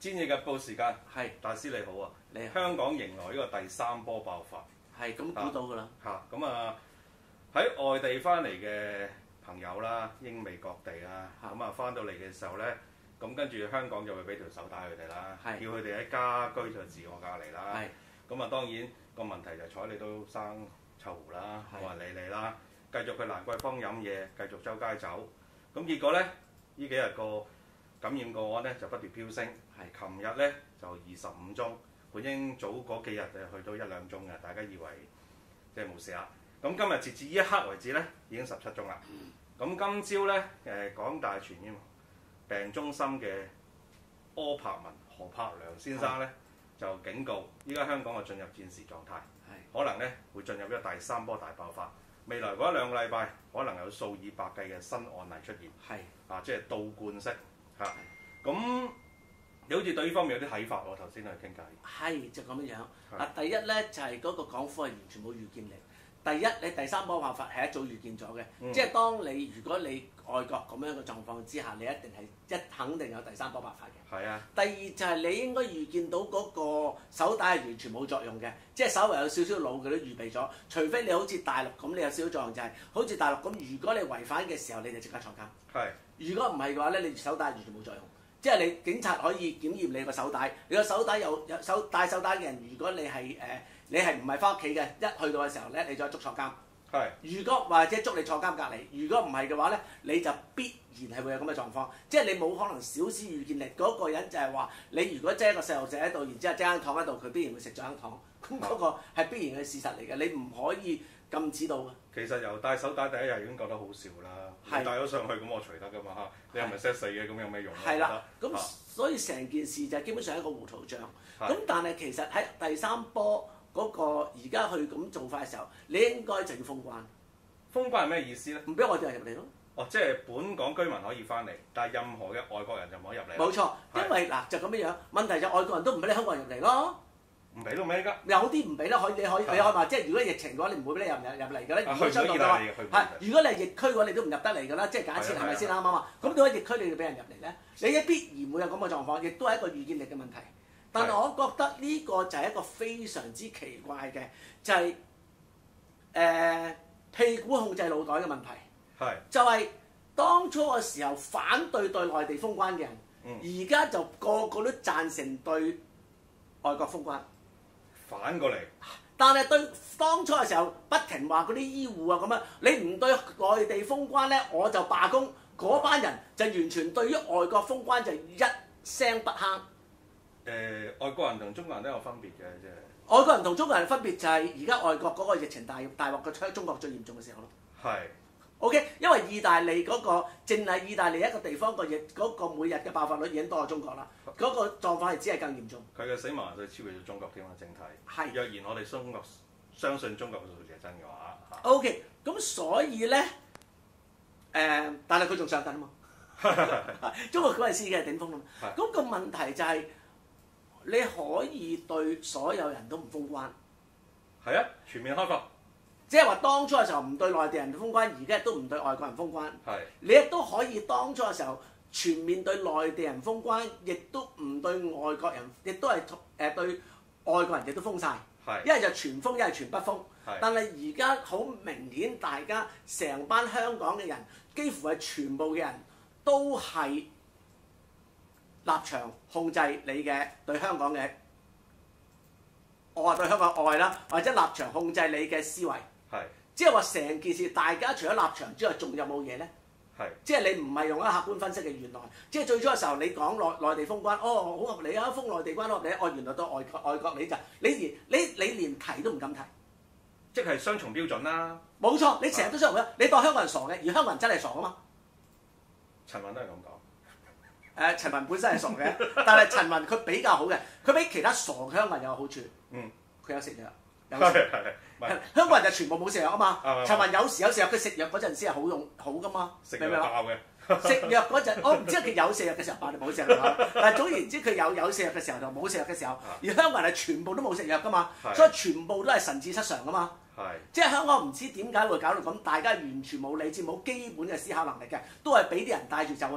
戰役日報時間， 係大師你好啊！ 你好香港迎來呢個第三波爆發係咁估到㗎啦。 咁啊喺外地翻嚟嘅朋友啦，英美各地啦，咁啊翻到嚟嘅時候咧，咁跟住香港就會俾條手帶佢哋啦，叫佢哋喺家居就自我隔離啦。咁啊當然個問題就睬你都生臭狐啦，冇人理你啦，繼續去蘭桂坊飲嘢，繼續周街走。咁結果咧，呢幾日個感染個案咧就不斷飆升。琴日咧就25宗，本應早嗰幾日就去到1、2宗嘅，大家以為即係冇事啦。咁今日截至呢一刻為止咧，已經17宗啦。咁今朝咧港大傳染病中心嘅柯柏文何柏良先生咧就警告，依家香港就進入戰時狀態，可能咧會進入一個第三波大爆發。未來嗰1、2個禮拜，可能有數以百計嘅新案例出現。即係倒灌式嚇。咁你好似對呢方面有啲睇法喎，頭先去傾偈。 係就咁樣。第一咧就係嗰個港府係完全冇預見力。第一，你第三波爆發係一早預見咗嘅，即係當你如果你外國咁樣嘅狀況之下，你一定係肯定有第三波爆發嘅。第二就係你應該預見到嗰個手帶係完全冇作用嘅，即係稍微有少少腦佢都預備咗，除非你好似大陸咁，你有少少作用就係好似大陸咁，如果你違反嘅時候，你就即刻坐監。如果唔係嘅話咧，你手帶完全冇作用。即係你警察可以檢驗你個手帶，你個手帶有帶手帶嘅人，如果你係你係唔係翻屋企嘅，一去到嘅時候咧，你再捉坐監。如果或者捉你坐監隔離，如果唔係嘅話咧，你就必然係會有咁嘅狀況。即係你冇可能少少預見力。嗰個人就係話，你如果擠一個細路仔喺度，然之後擠間糖喺度，佢必然會食咗間糖。咁嗰個係必然嘅事實嚟嘅，你唔可以禁止到嘅。 其實由戴手帶第一日已經覺得好笑啦，你戴咗上去咁我除得㗎嘛，你係咪 set 死嘅？咁有咩用？ 係啦，咁所以成件事就基本上係一個糊塗帳。咁但係其實喺第三波嗰個而家去咁做法嘅時候，你應該就要封關。 封關係咩意思咧？ 唔俾外地人入嚟咯。 即係本港居民可以翻嚟，但係任何嘅外國人就唔可以入嚟。 冇錯，因為嗱就咁樣樣，問題就外國人都唔俾你香港人入嚟咯。 唔俾都咩㗎？ 有啲唔俾啦，你可以話，即係如果疫情嘅話，你唔會俾你入嚟㗎啦。如果相對嘅話，如果你係疫區嘅話，你都唔入得嚟㗎啦。即係假設係咪先啱啱啊？咁點解疫區你要俾人入嚟咧？你一必然會有咁嘅狀況，亦都係一個預見力嘅問題。但係我覺得呢個就係一個非常之奇怪嘅，就係屁股控制腦袋嘅問題。就係當初嘅時候反對對內地封關嘅人，而家就個個都贊成對外國封關。 反過嚟， 但係對當初嘅時候不停話嗰啲醫護啊咁樣，你唔對內地封關咧，我就罷工。嗰班人就完全對於外國封關就一聲不吭。 外國人同中國人都有分別嘅，即係。 外國人同中國人分別就係而家外國嗰個疫情大鑊嘅中國最嚴重嘅時候咯。OK， 因為意大利嗰個淨係意大利一個地方個每日嘅爆發率已經多過中國啦，嗰個狀況係只係更嚴重。 佢嘅死亡人數超越咗中國添啊，整體。若然我哋相信中國嘅數字係真嘅話。 OK， 咁所以咧，但係佢仲上緊啊嘛。中國嗰陣時嘅係頂峰啊嘛。咁個問題就係你可以對所有人都唔封關。 全面開放。 即係話當初嘅時候唔對內地人封關，而家都唔對外國人封關。你亦都可以當初嘅時候全面對內地人封關，亦都唔對外國人，亦都係對外國人亦都封晒。一係就全封，一係全不封。但係而家好明顯，大家成班香港嘅人，幾乎係全部嘅人都係立場控制你嘅對香港嘅，我話對香港愛啦，或者立場控制你嘅思維。即係話成件事，大家除咗立場之外，仲有冇嘢咧？即係你唔係用一個客觀分析嘅，原來即係最初嘅時候，你講內地封關，好合理啊，封內地關好合理，原來對外國你就你連提都唔敢提， 即係雙重標準啦。 冇錯，你成日都雙重標準，你當香港人傻嘅，而香港人真係傻噶嘛？ 陳雲都係咁講。 陳雲本身係傻嘅，但係陳雲佢比較好嘅，佢比其他傻嘅香港人有好處。佢有食藥。香港人就全部冇食藥啊嘛。陳雲有時有食藥，佢食藥嗰陣時係好噶嘛。 食藥爆嘅。 食藥嗰陣，我唔知佢有食藥嘅時候爆定冇食藥，但係總言之佢有食藥嘅時候同冇食藥嘅時候，而香港人係全部都冇食藥噶嘛，所以全部都係神志失常噶嘛。即係香港唔知點解會搞到咁，大家完全冇理智、冇基本嘅思考能力嘅，都係俾啲人帶住走嘅啫。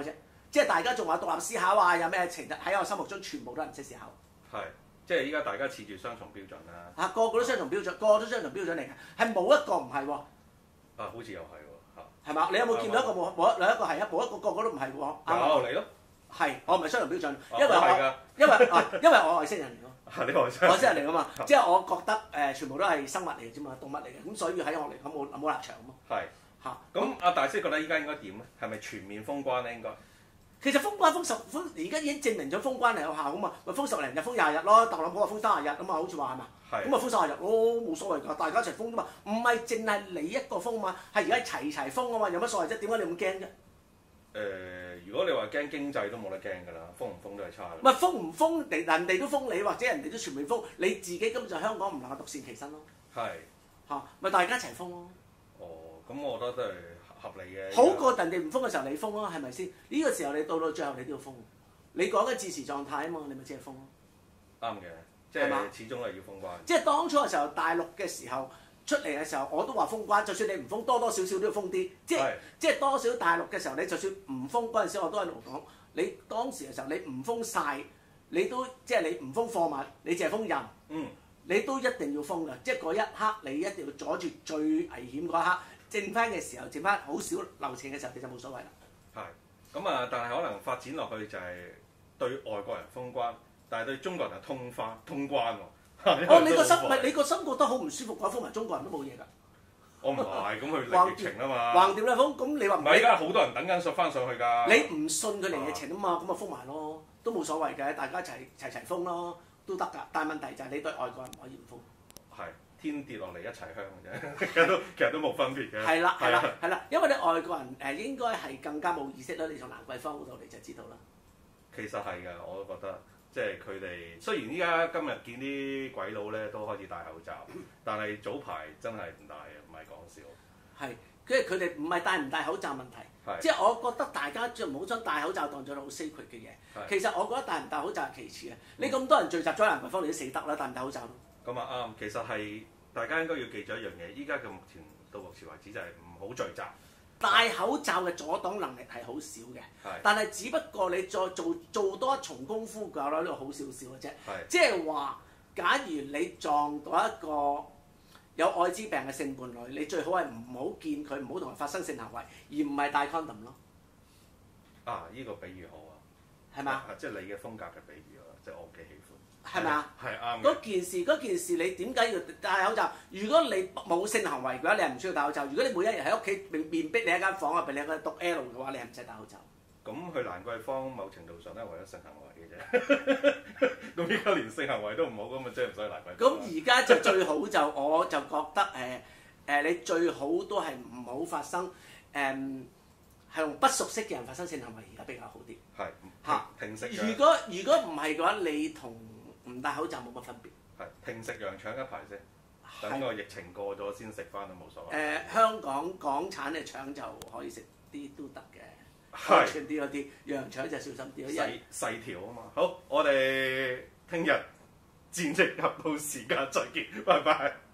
即係大家仲話獨立思考啊，有咩情喺我心目中全部都係唔識思考。 係，即係依家大家恃住雙重標準啦。 嚇，個個都雙重標準，個個都雙重標準嚟嘅，係冇一個唔係喎。 啊，好似又係喎嚇。 係嘛？你有冇見到一個冇兩一個係啊？冇一個個個都唔係喎。 有你咯。 係，我唔係雙重標準， 因因為我外星人嚟咯。 你外星人嚟噶嘛？即係我覺得全部都係生物嚟嘅啫嘛，動物嚟嘅，咁所以喺我嚟講冇立場啊嘛。 係嚇。 咁阿大師覺得依家應該點咧？係咪全面封關咧？應該。其實封關封而家已經證明咗封關係有效啊嘛，咪封10零日、封20日咯。特朗普話封30日啊嘛，好似話係嘛？咁咪封30日咯，冇所謂㗎，大家一齊封啫嘛。唔係淨係你一個封嘛，係而家齊封啊嘛，有乜所謂啫？點解你咁驚啫？ 如果你話驚經濟都冇得驚㗎啦，封唔封都係差。 咪封唔封，人哋都封你，或者人哋都全面封，你自己根本就香港唔能夠獨善其身咯。 係。 嚇，咪大家一齊封咯。 哦，咁我覺得都係合理嘅。 好過人哋唔封嘅時候你封咯，係咪先？呢個時候你到最後你都要封。你講緊自持狀態啊嘛，你咪即係封咯。 啱嘅，即係始終係要封關。 即係當初嘅時候，大陸嘅時候出嚟嘅時候，我都話封關，就算你唔封，多多少少都要封啲。即係多少大陸嘅時候，你就算唔封嗰陣時，我都喺度講，你當時嘅時候你唔封晒，你都即係你唔封貨物，你淨係封人。你都一定要封㗎，即係嗰一刻你一定要阻住最危險嗰一刻，剩翻嘅時候，剩翻好少流程嘅時候，你就冇所謂啦。 係，咁啊，但係可能發展落去就係對外國人封關，但係對中國人係通關喎。 哦，你個心覺得好唔舒服嘅話，封埋中國人都冇嘢㗎。 我唔係，咁佢嚟疫情啊嘛。 橫掂啦封，咁你話唔係？而家好多人等緊翻上去㗎。 你唔信佢嚟疫情啊嘛，咁咪封埋咯，都冇所謂嘅，大家齊封咯。都得㗎，但係問題就係你對外國人唔可以唔封。 係天跌落嚟一齊香嘅啫，其實都冇分別嘅。 係啦，因為你外國人應該係更加冇意識啦。你從蘭桂坊嗰度你就知道啦。 其實係㗎，我都覺得，即係佢哋雖然依家今日見啲鬼佬咧都開始戴口罩，但係早排真係唔戴嘅，唔係講笑。 係，跟住佢哋唔係戴唔戴口罩問題。即係我覺得大家就唔好將戴口罩當咗好 sacred 嘅嘢。其實我覺得戴唔戴口罩係其次嘅。你咁多人聚集咗喺蘭桂坊，你都死得啦，戴唔戴口罩咯？ 咁啊啱，其實係大家應該要記住一樣嘢，依家嘅目前到目前為止就係唔好聚集。 戴口罩嘅阻擋能力係好少嘅，但係只不過你再做多一重功夫嘅話咧，呢個好少少嘅啫。即係話，假如你撞到一個有愛滋病嘅性伴侶，你最好係唔好見佢，唔好同佢發生性行為，而唔係戴 condom 咯。 啊！呢個比喻好啊， 係嘛？ 即係你嘅風格嘅比喻啊，即係我幾喜歡。 係咪啊？ 係啱。 嗰件事你點解要戴口罩？如果你冇性行為嘅話，你係唔需要戴口罩。如果你每一日喺屋企面逼你一間房啊，俾你一個讀 L 嘅話，你係唔使戴口罩。 咁去蘭桂坊某程度上都係為咗性行為嘅啫。咁依家連性行為都唔好，咁咪即係唔使去蘭桂坊。 咁而家就最好就我就覺得你最好都係唔好發生係同不熟悉嘅人發生性行為，而家比較好啲。 係嚇，停食。 如果唔係嘅話，你同唔戴口罩冇乜分別。係停食羊腸一排先，等個疫情過咗先食翻都冇所謂。 香港產嘅腸就可以食啲都得嘅，安全啲嗰啲，羊腸就小心啲咯。 細條啊嘛。好，我哋聽日戰績合報時間再見，拜拜。